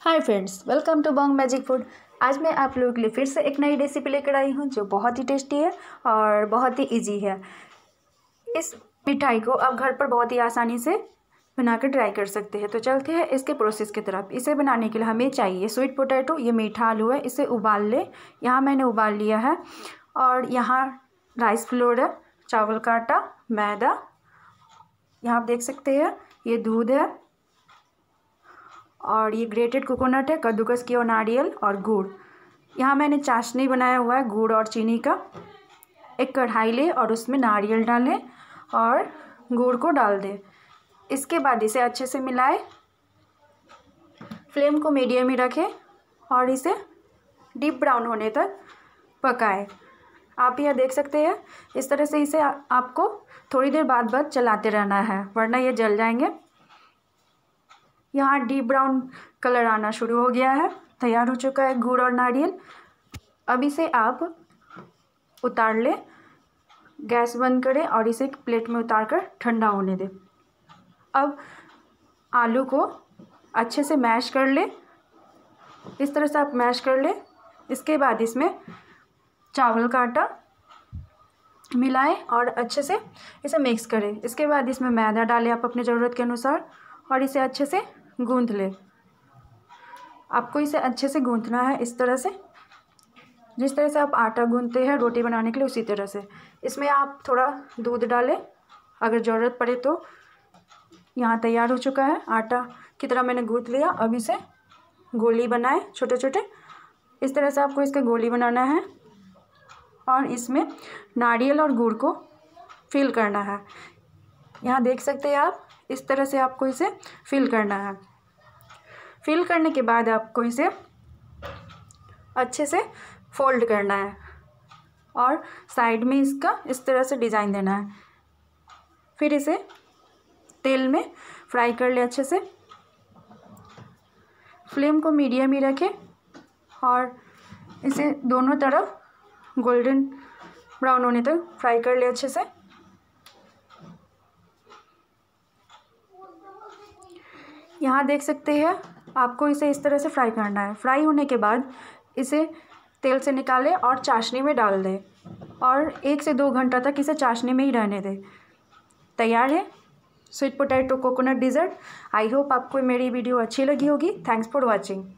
Hi friends, welcome to bong magic food. आज मैं आप लोगों के लिए फिर से एक नई रेसिपी लेकर आई हूँ जो बहुत ही टेस्टी है और बहुत ही इजी है। इस मिठाई को आप घर पर बहुत ही आसानी से बनाकर ट्राई कर सकते हैं। तो चलते हैं इसके प्रोसेस की तरफ। इसे बनाने के लिए हमें चाहिए स्वीट पोटैटो, ये मीठा आलू है, इसे उबाल ले। यहाँ मैंने उबाल लिया है। और यहाँ राइस फ्लोर है, चावल का आटा, मैदा, यहाँ आप देख सकते हैं ये दूध है, और ये ग्रेटेड कोकोनट है, कद्दूकस किया नारियल और गुड़। यहाँ मैंने चाशनी बनाया हुआ है गुड़ और चीनी का। एक कढ़ाई ले और उसमें नारियल डालें और गुड़ को डाल दें। इसके बाद इसे अच्छे से मिलाएं, फ्लेम को मीडियम ही रखें और इसे डीप ब्राउन होने तक पकाएं। आप यह देख सकते हैं इस तरह से इसे आपको थोड़ी देर बाद चलाते रहना है, वरना ये जल जाएंगे। यहाँ डीप ब्राउन कलर आना शुरू हो गया है, तैयार हो चुका है गुड़ और नारियल। अब इसे आप उतार लें, गैस बंद करें और इसे एक प्लेट में उतार कर ठंडा होने दें। अब आलू को अच्छे से मैश कर लें, इस तरह से आप मैश कर लें। इसके बाद इसमें चावल का आटा मिलाएं और अच्छे से इसे मिक्स करें। इसके बाद इसमें मैदा डालें आप अपनी ज़रूरत के अनुसार और इसे अच्छे से गूंथ लें। आपको इसे अच्छे से गूंथना है इस तरह से, जिस तरह से आप आटा गूंथते हैं रोटी बनाने के लिए, उसी तरह से। इसमें आप थोड़ा दूध डालें अगर ज़रूरत पड़े तो। यहाँ तैयार हो चुका है, आटा की तरह मैंने गूंथ लिया। अब इसे गोली बनाएं छोटे छोटे, इस तरह से आपको इसका गोली बनाना है और इसमें नारियल और गुड़ को फिल करना है। यहाँ देख सकते हैं आप, इस तरह से आपको इसे फिल करना है। फिल करने के बाद आपको इसे अच्छे से फोल्ड करना है और साइड में इसका इस तरह से डिज़ाइन देना है। फिर इसे तेल में फ्राई कर ले अच्छे से। फ्लेम को मीडियम ही रखें और इसे दोनों तरफ गोल्डन ब्राउन होने तक फ्राई कर ले अच्छे से। यहाँ देख सकते हैं आपको इसे इस तरह से फ्राई करना है। फ्राई होने के बाद इसे तेल से निकालें और चाशनी में डाल दें और 1 से 2 घंटा तक इसे चाशनी में ही रहने दें। तैयार है sweet potato coconut dessert. I hope आपको मेरी वीडियो अच्छी लगी होगी। Thanks for watching.